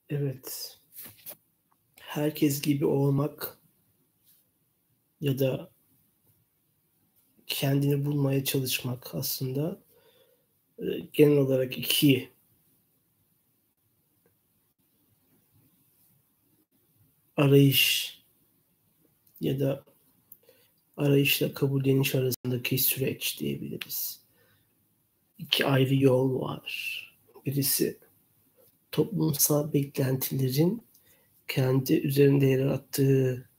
Evet, herkes gibi olmak ya da kendini bulmaya çalışmak aslında genel olarak iki arayış ya da arayışla kabulleniş arasındaki süreç diyebiliriz. İki ayrı yol var. Birisi toplumsal beklentilerin kendi üzerinde yarattığı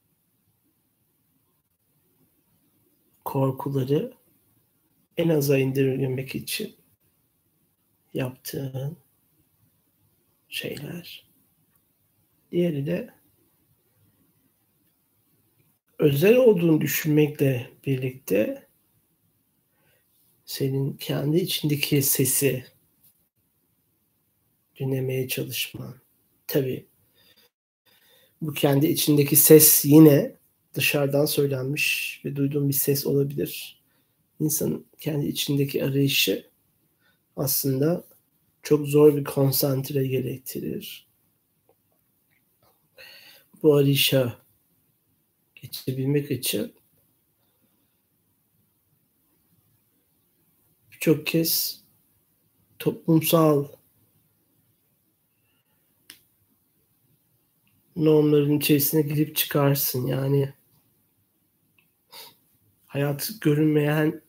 korkuları en aza indirgemek için yaptığın şeyler. Diğeri de özel olduğunu düşünmekle birlikte senin kendi içindeki sesi dinlemeye çalışman. Tabii bu kendi içindeki ses yine dışarıdan söylenmiş ve duyduğun bir ses olabilir. İnsanın kendi içindeki arayışı aslında çok zor bir konsantre gerektirir. Bu arayışa geçebilmek için birçok kez toplumsal normların içerisine girip çıkarsın. Yani hayat görünmeyen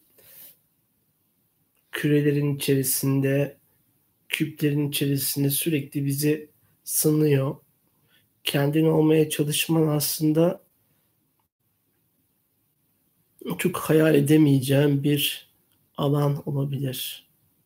kürelerin içerisinde, küplerin içerisinde sürekli bizi sınıyor. Kendin olmaya çalışman aslında çok hayal edemeyeceğim bir alan olabilir.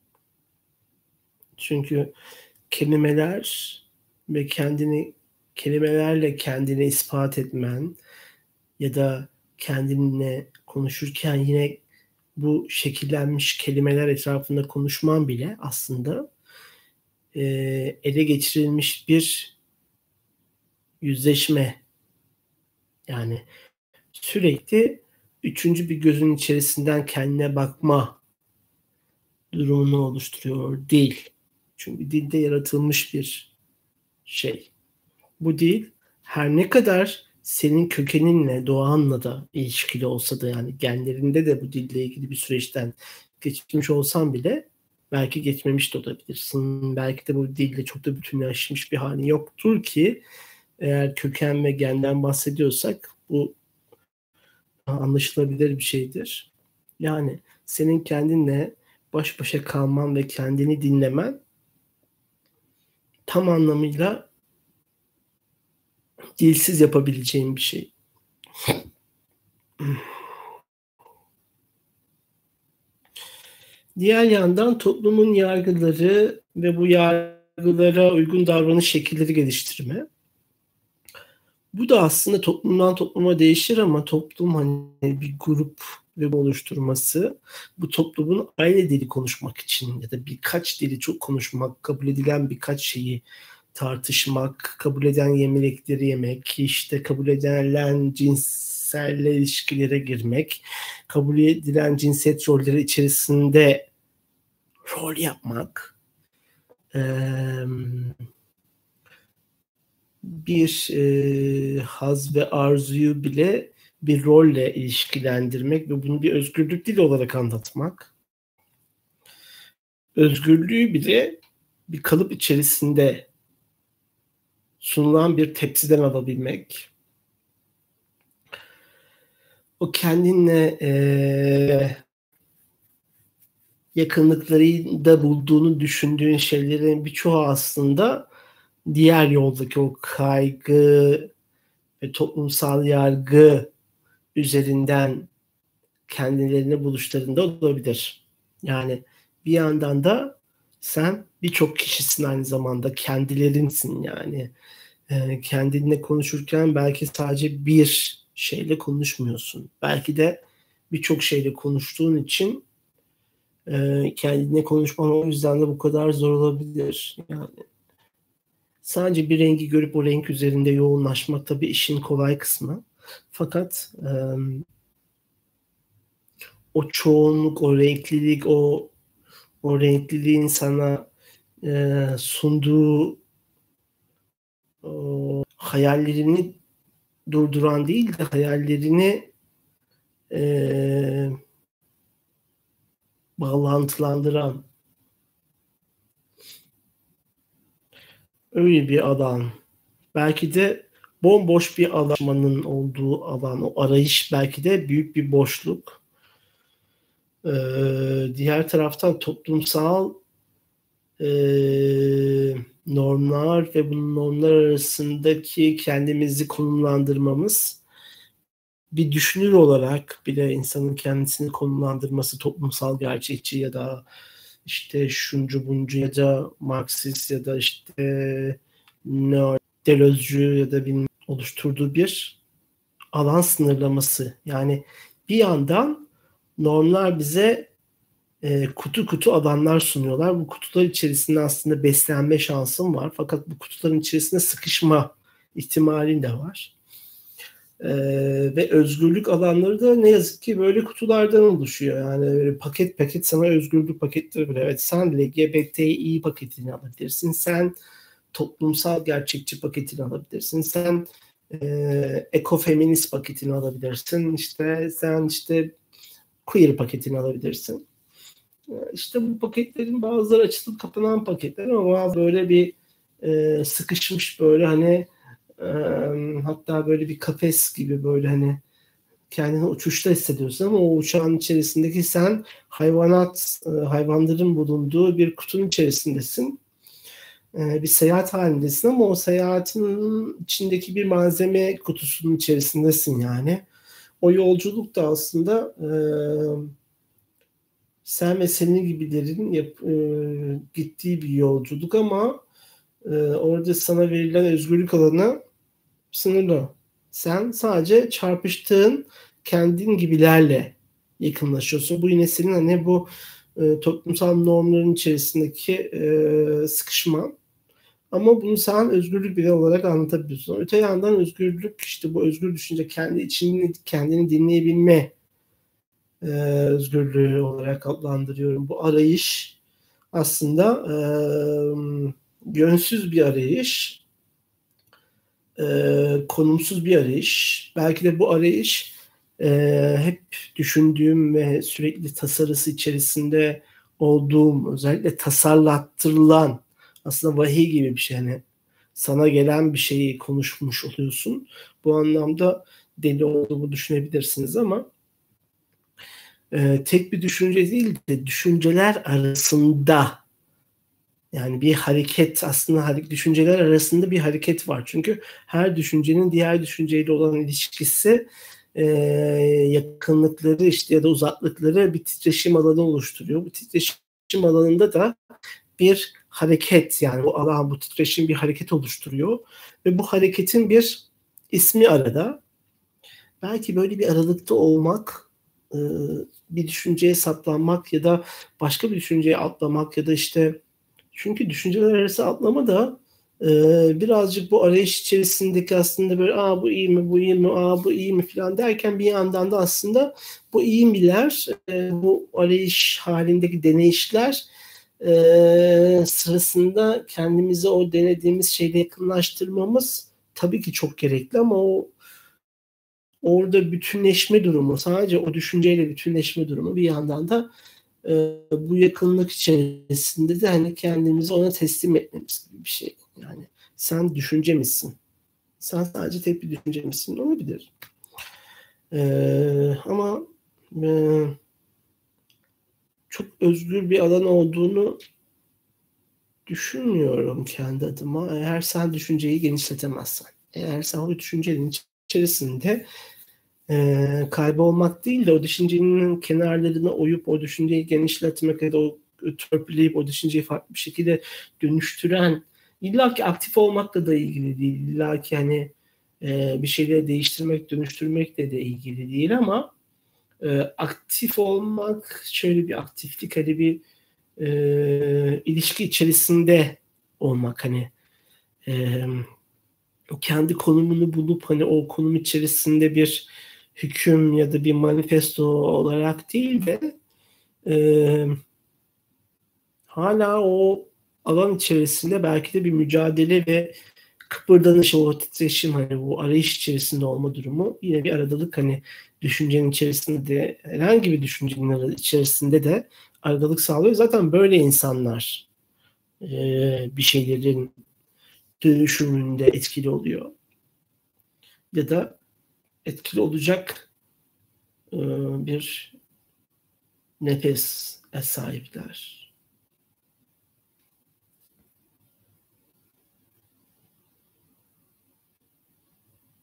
Çünkü kelimeler ve kelimelerle kendini ispat etmen ya da kendinle konuşurken yine bu şekillenmiş kelimeler etrafında konuşman bile aslında ele geçirilmiş bir yüzleşme. Yani sürekli üçüncü bir gözün içerisinden kendine bakma durumunu oluşturuyor dil. Çünkü dilde yaratılmış bir şey. Bu dil her ne kadar senin kökeninle, doğanla da ilişkili olsa da yani genlerinde de bu dille ilgili bir süreçten geçmiş olsan bile belki geçmemiş de olabilirsin. Belki de bu dille çok da bütünleşmiş bir halin yoktur ki eğer köken ve genden bahsediyorsak bu anlaşılabilir bir şeydir. Yani senin kendinle baş başa kalman ve kendini dinlemen tam anlamıyla dilsiz yapabileceğin bir şey. Diğer yandan toplumun yargıları ve bu yargılara uygun davranış şekilleri geliştirme. Bu da aslında toplumdan topluma değişir ama toplum hani bir grup ve oluşturması bu toplumun aynı dili konuşmak için ya da birkaç dili çok konuşmak, kabul edilen birkaç şeyi tartışmak, kabul eden yemekleri yemek, işte kabul edilen cinsel ilişkilere girmek, kabul edilen cinsiyet rolleri içerisinde rol yapmak, bir haz ve arzuyu bile bir rolle ilişkilendirmek ve bunu bir özgürlük dili olarak anlatmak. Özgürlüğü bile bir kalıp içerisinde sunulan bir tepsiden alabilmek. O kendinle yakınlıklarında bulduğunu düşündüğün şeylerin birçoğu aslında diğer yoldaki o kaygı ve toplumsal yargı üzerinden kendilerine buluşlarında olabilir. Yani bir yandan da sen birçok kişisin aynı zamanda kendilerinsin yani. Kendinle konuşurken belki sadece bir şeyle konuşmuyorsun. Belki de birçok şeyle konuştuğun için kendine konuşman o yüzden de bu kadar zor olabilir. Yani sadece bir rengi görüp o renk üzerinde yoğunlaşmak tabii işin kolay kısmı. Fakat o çoğunluk, o renklilik, o renkliliğin sana sunduğu hayallerini durduran değil de hayallerini bağlantılandıran öyle bir alan. Belki de bomboş bir alanın olduğu alan, o arayış belki de büyük bir boşluk. Diğer taraftan toplumsal normlar ve bu normlar arasındaki kendimizi konumlandırmamız, bir düşünür olarak bile insanın kendisini konumlandırması, toplumsal gerçekçi ya da işte şuncu buncu ya da Marksist ya da işte Deleuze'cü ya da bir oluşturduğu bir alan sınırlaması. Yani bir yandan normlar bize kutu kutu alanlar sunuyorlar. Bu kutular içerisinde aslında beslenme şansım var. Fakat bu kutuların içerisinde sıkışma ihtimalin de var. Ve özgürlük alanları da ne yazık ki böyle kutulardan oluşuyor. Yani böyle paket paket sana özgürlük paketleri bile. Evet, sen LGBTİ paketini alabilirsin. Sen toplumsal gerçekçi paketini alabilirsin. Sen ekofeminist paketini alabilirsin. İşte sen işte queer paketini alabilirsin. İşte bu paketlerin bazıları açılıp kapanan paketler ama bazı böyle bir sıkışmış böyle hani hatta böyle bir kafes gibi böyle hani kendini uçuşta hissediyorsun ama o uçağın içerisindeki sen hayvanların bulunduğu bir kutunun içerisindesin. Bir seyahat halindesin ama o seyahatin içindeki bir malzeme kutusunun içerisindesin yani. O yolculuk da aslında sen ve senin gibilerin gittiği bir yolculuk ama orada sana verilen özgürlük alanı sınırlı. Sen sadece çarpıştığın kendin gibilerle yakınlaşıyorsun. Bu yine senin hani bu toplumsal normların içerisindeki sıkışman. Ama bunu sen özgürlük biri olarak anlatabiliyorsun. Öte yandan özgürlük, işte bu özgür düşünce, kendi içini, kendini dinleyebilme özgürlüğü olarak adlandırıyorum. Bu arayış aslında yönsüz bir arayış, konumsuz bir arayış. Belki de bu arayış hep düşündüğüm ve sürekli tasarısı içerisinde olduğum, özellikle tasarlattırılan, aslında vahiy gibi bir şey. Yani sana gelen bir şeyi konuşmuş oluyorsun. Bu anlamda deli olduğumu düşünebilirsiniz ama tek bir düşünce değil de düşünceler arasında, yani bir hareket, aslında düşünceler arasında bir hareket var. Çünkü her düşüncenin diğer düşünceyle olan ilişkisi yakınlıkları işte ya da uzaklıkları bir titreşim alanı oluşturuyor. Bu titreşim alanında da bir hareket, yani bu alan, bu titreşim bir hareket oluşturuyor ve bu hareketin bir ismi arada. Belki böyle bir aralıkta olmak, bir düşünceye saplanmak ya da başka bir düşünceye atlamak ya da işte, çünkü düşünceler arası atlama da birazcık bu arayış içerisindeki aslında böyle bu iyi mi, bu iyi mi, bu iyi mi falan derken bir yandan da aslında bu iyi miler, bu arayış halindeki deneyişler sırasında kendimizi o denediğimiz şeyle yakınlaştırmamız tabii ki çok gerekli ama orada bütünleşme durumu, sadece o düşünceyle bütünleşme durumu bir yandan da bu yakınlık içerisinde de hani kendimizi ona teslim etmemiz gibi bir şey. Yani sen düşünce misin? Sen sadece tek bir düşünce misin? Olabilir. Ama çok özgür bir alan olduğunu düşünmüyorum kendi adıma. Eğer sen düşünceyi genişletemezsen, eğer sen o düşüncenin içerisinde kaybolmak değil de o düşüncenin kenarlarına oyup o düşünceyi genişletmek ya da o törpüleyip o düşünceyi farklı bir şekilde dönüştüren, illa ki aktif olmakla da ilgili değil, illa ki hani bir şeyleri değiştirmek, dönüştürmekle de ilgili değil ama aktif olmak, şöyle bir aktiflik, hani bir ilişki içerisinde olmak, hani o kendi konumunu bulup hani o konum içerisinde bir hüküm ya da bir manifesto olarak değil de hala o alan içerisinde belki de bir mücadele ve kıpırdanış, o titreşim, hani bu arayış içerisinde olma durumu, yine bir aradalık, hani düşüncenin içerisinde de, herhangi bir düşüncenin içerisinde de aradalık sağlıyor. Zaten böyle insanlar bir şeylerin dönüşümünde etkili oluyor. Ya da etkili olacak bir nefes sahipler.